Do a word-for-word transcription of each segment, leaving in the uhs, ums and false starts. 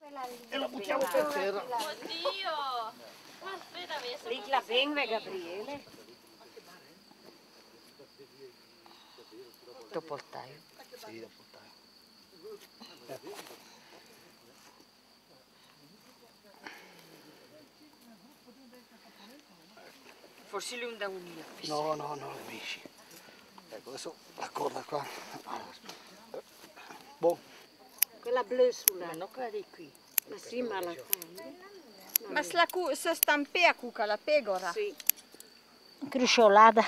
E la buttiamo per terra. Oddio! Aspetta, adesso. Lì la venga, Gabriele. Lo portaio. Sì, lo portaio. Forse lui da unire. No, no, no, le misci. Ecco, adesso la corda qua. Boh. Quella blu sulla. Ma non quella di qui. Ma sì, ma la fa. Ma se la cu se stampea cuca la pegora? Sì. Crusciolata.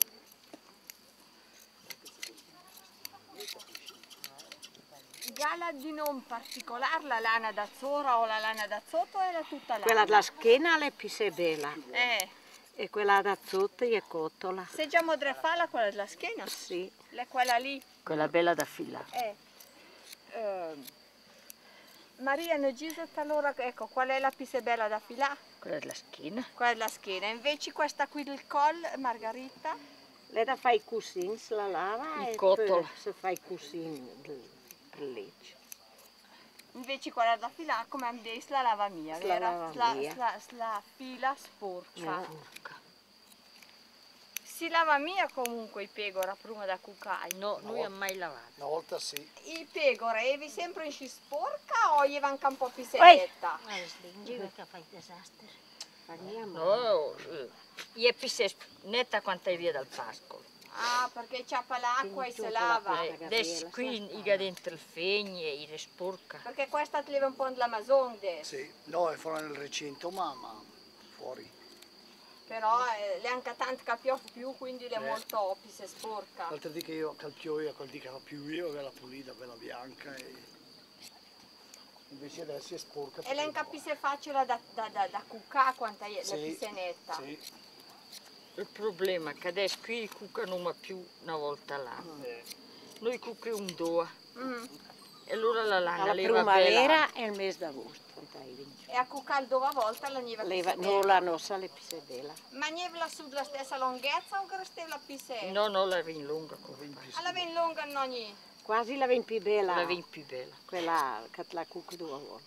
Gala di non particolare la lana da zora o la lana da sotto o è tutta lana? Quella della schiena è più bella. Eh, E quella da sotto è cottola. se già modre falla quella della schiena? Sì. Le quella lì. Quella bella da fila. Eh. Ehm, Maria ne dice allora, ecco, qual è la più bella da filà? Quella della schiena. Quella della schiena. Invece questa qui del col, Margherita? Lei da fa i cusini, se la lava Il e cottolo. poi si fa i cusini per legge. Invece quella da filà, come andiamo, la lava mia, Se la vero? lava La, via. la, la fila sporca. Porca. Si lava mia comunque i pegora prima da cucare. No, lui ha mai lavato. Una volta sì. I pegora, evi sempre in sci sporca o gli anche un po' più sedetta? Ma slingi perché fai disastro. Parliamo. No, gli è più netta quanto è via dal pascolo. Ah, perché ciappa l'acqua e Quindi tu si con la lava. pelle. Eh, Adesso qui iga dentro il fegno e le sporca. Perché questa ti leva un po' dell'Amazonde. Sì. No, è fuori nel recinto, ma, ma fuori. Però eh, le anche tanto capiò più, quindi le è Eh. molto più se sporca. L'altra di che io calpio io, quel di che fa più io, che la pulita, bella bianca. E... Invece adesso è sporca. E le anche più se facile da, da, da, da cucare quanto è Sì, la più se netta. Sì. Il problema è che adesso qui cucano più una volta l'anno. Eh. Noi cucchiamo un doa. Mm. E allora la lana Alla leva bella. primavera è il mese d'agosto. E a cucare dove a volta la niva più Leva, se non bella. la nostra è più bella. Ma nieva su della stessa lunghezza o che restava più se? No, no, la vin lunga come Alla ven lunga non ogni. Quasi la ven più bella. la vin più bella. Quella che la cucco due volte.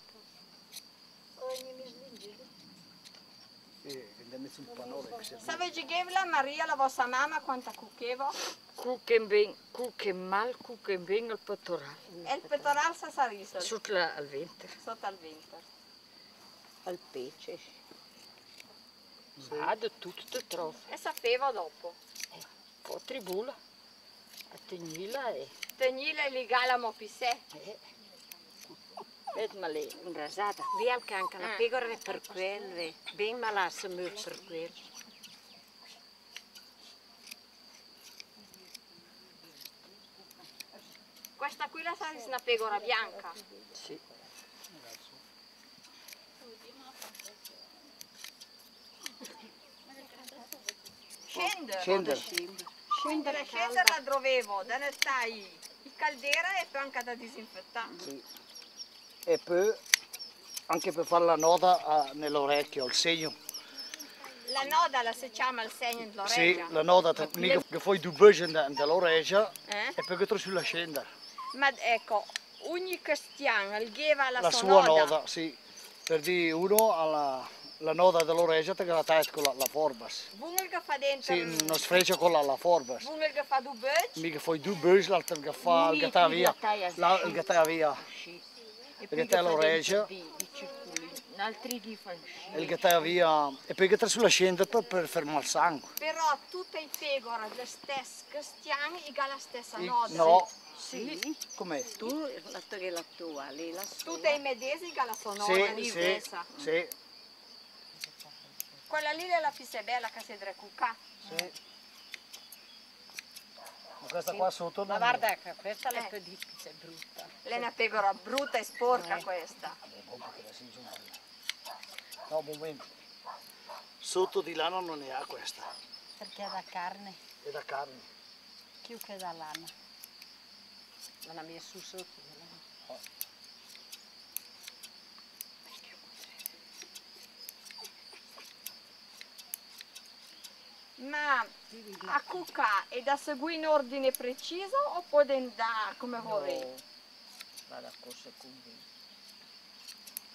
Sì, andiamo sul panore. Che si Savete che la Maria, la vostra mamma, quanta cuccheva? Cucchiamo ben, cucchiamo mal, cucchiamo ben il pettorale. E il pettorale sa sarisa Sotto la- al ventre. sotto al vento. Al pesce. Ma da tutto te trovi. E sapeva dopo. Poi tribula. A tegnila e... Tegnile li galamo più se. Eh. Vedi ma lei. Rasata. Via il canca, la Eh. pecora è per quelle. Ben malassa molto per quello. Questa qui la sarisa una pecora bianca. Sì. Scende. Scende. Scendere, scendere la trovevo, da ne stai il caldera e poi anche da disinfettare. Sì. E poi anche per fare la noda ah, nell'orecchio, il segno. La noda la si chiama il segno Sì, dell'orecchia. la noda te- mica che fai due buggi dell'orecchia Eh? e poi che tu sulla scendere. Ma ecco, ogni cristiano ghieva la, La sua sua noda. noda, sì. Per dire uno alla la noda dell'orecchia te che la taglia con la, la forbas. Bunel che fa dentro, Sì, non sfreccia con la, la forbas. bunel che fa due böcci, Mica fai due buggi, l'altro che fa il Lui gattà qui via. la taglia La, sì. il gattà via. Sì. E Perché poi te che lo fa regge. dentro di, di circoli. In altri di fa E il gattà via. E poi che te sulla scendere per, per fermare il sangue. però tutte i pegora delle stesse cristiani ha la stessa I- noda. no, Sì. com'è? Tu la togli la tua, lei la sua. Tutte i medesimi ha la sua noda Sì, lì sì, presa. sì, Quella lì è la più bella che si deve cucare. sì. Ma questa qua sotto Ma non guarda che questa è Eh. la più difficile, è brutta. Lei è una pecora brutta e sporca questa. No, un momento. Sotto di lana non ne ha questa. Perché è da carne, È da carne. più che da lana. Ma la mia su sotto. Ma a cucare è da seguire in ordine preciso oppure da come vuoi? Va da cosa con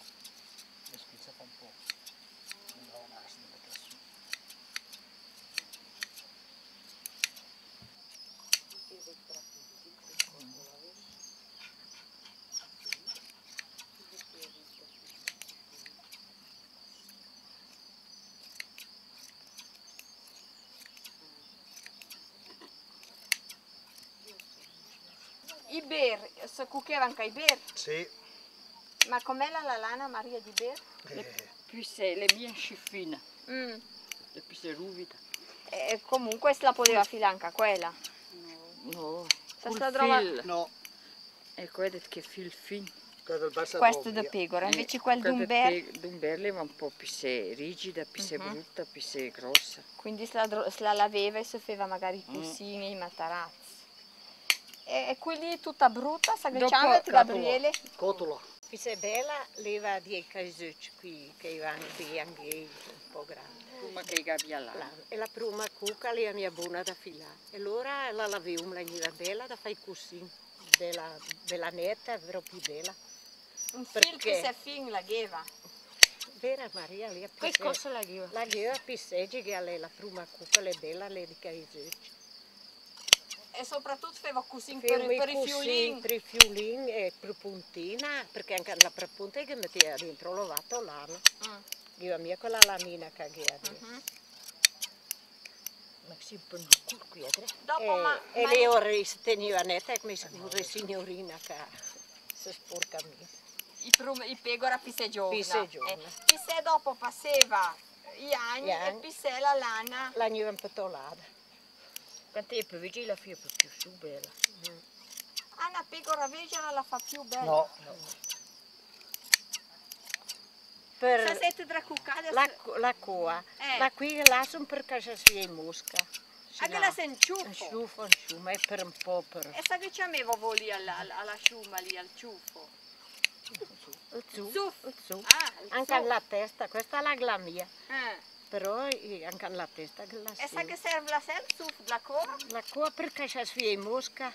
I ber, si cucchiava anche i ber. Sì. Ma com'è la lana Maria di ber? Eh, Puis c'est le bien scifina, Mm. e puis c'est ruvida. E comunque se la poteva filare anche quella. No, Se col sta trova- fil. no, E quello che fil fin. quello del Barça Questo via. da pecora, invece Eh, quel quella d'umber, pe- D'umber leva un po' più se rigida, più se Mhm. brutta, più se grossa. quindi se la, dro- se la laveva e si faceva magari i Mm. cusini, i matarazzi. E, e quindi tutta brutta, sa che Dopo- diciamo, dopo- Gabriele? Cotola. Se è bella, leva di casucci qui, che vanno qui anche un po' grandi. Prima che gabbia là. La- E la prima cucca lì è mia buona da filare. E allora la laviamo, la veniva bella da fare i cusini. Bella, bella netta, però più bella. Un Perché? fil che se fin la gheva. Vera Maria lì a Che cosa la ghio? La ghio a pisseggi che lei la prima cucca le è bella, le di casucci. E soprattutto faceva cusini per, Per, per i fiulini. per i fiulini e per puntina, perché anche la punta che metteva dentro l'ovato l'hanno. Mm. Io mia con la lamina che aveva. Mhm. Ma si può un culo qui a tre. Dopo, E, ma, e ma- le ore si teneva netta e come una signorina che si sporca mia. i, prum- i pegora pisse giorna. Pisse giorna. Eh, pisse dopo passava gli anni Gli e anni. pisse la lana. La gniva un po' tolata. Quanto è più vicino la figlia più su bella. Ah, una pecora vegeta la fa più bella. No, Per Se siete tra cuccate, la, la coa, Eh. la qui la sono perché si è in mosca. anche la Un senciuffo. sciuffo, un sciuffo, è per un po' per E sa che ci avevo voi lì alla, alla sciuma, lì al ciuffo? il su, Zuff. il su. Ah, il Anche zuff. la testa, questa è la gla mia, Eh. però eh, anche la testa che la E sa sì. che serve la sel zuff, la coa? La coa perché si è in mosca,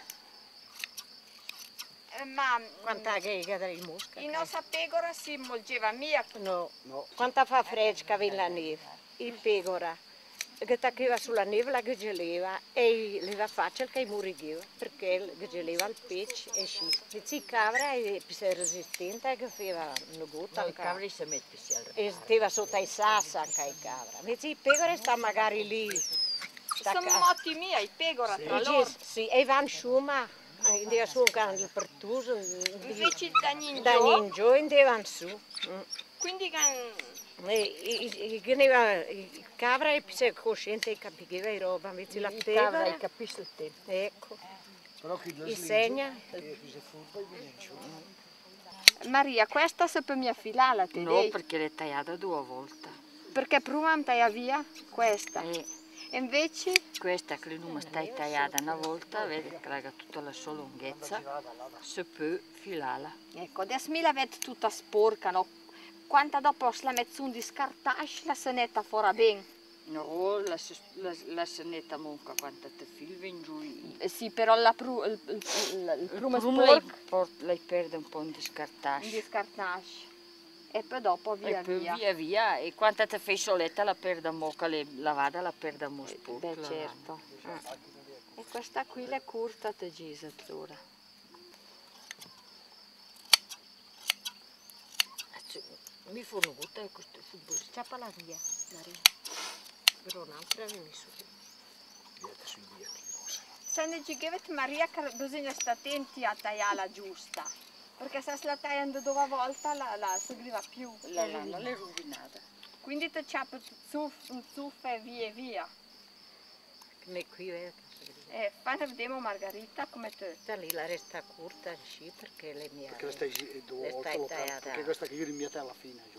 Eh, ma quanta che è in mosca. in nostra pecora si molgeva mia. No, no. quanta fa fresca in la neve, il pecora, che taccava sulla neve la geleva e le facile che moriva, perché geleva il pesce e sì. E si cabra è più resistente che faceva una gutta No, il anche. cavolo si mette sia al E stava sotto i sassi anche il cabra. Invece il pecora sta magari lì. sta Sono ca- motti mia, i pecora tra E loro. gis- sì, e van sciuma, andava su con il pertuso, Invece da da ninjo, ninjo, andavano su. Mm. quindi che E i- i- che ne va- il cabra è più cosciente e capiva le roba, invece la Il cavolo pecora, capisce il tempo. ecco, Però qui due il slinge, segna. e qui si furba e viene giù. Maria, questa se per mia filala te No, perché l'è tagliata due volte. Perché prima mi taglia via questa. E E invece questa che non sta tagliata una volta, vede che ha tutta la sua lunghezza, si può filarla. ecco, adesso mi la vedo tutta sporca, no? Quanta dopo la metto di scartasci, la senetta fuori bene. No, la, la, la sanetta monca quanto te filva in giù. Eh, sì, però la pru, il, il, il, il primo Prima lei, sporco port- lei perde un po' di di scartasci. scartasci. E poi dopo via E poi via. via via, e quando te fai soletta la perda mocca, le lavata la perda mo sporca. Beh, la certo. Ah. E questa qui l'è curta te gisa allora. lava. Mi fanno gutta e questo futuro. Ciappa la via, Maria. Però un'altra viene su. Viete sui dietro, cosa. Se ne dicevet Maria che bisogna stare attenti a tagliarla giusta. Perché se la tagliano due volte la, la seguiva più. La lana l'è rovinata. Quindi ti ciappa un zuffa e via e via. Come qui è. E fanno vedere Margherita come te. Da lì la resta corta, sì, perché le mie. Perché questa è due Le volte stai locale, tagliata. perché questa che io rimette alla fine giù.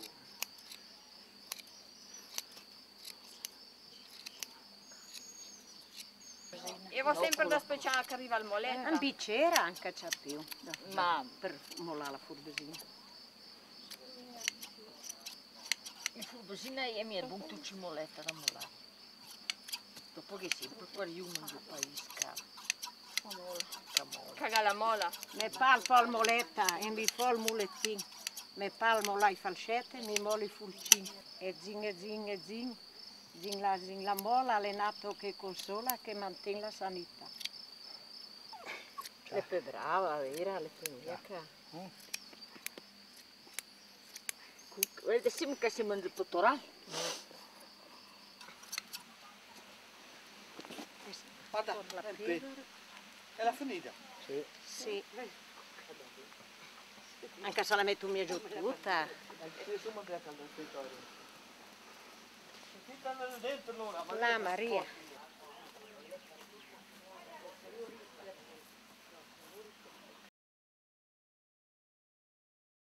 Io vado sempre da speciale che arriva al moletto. Un bicchiere anche c'è più. Ma Per molare la furbesina. il furbosina è mia buntu cimoletta da molare. Dopo che sempre per io non do paese caro. Caga la mola. Mi palpo al moletta e mi fa il mulettin. Mi palmo la i falsette e mi molo i fulcini. E zing e zing e zing. Zing la zing la mola, allenato che consola, che mantiene la sanità. Le più brava, vera, le più mia. Vedi, siamo che siamo nel pottorale. Guarda, è la finita. Sì. Sì. Anche se la metto mia giù tutta. La Maria.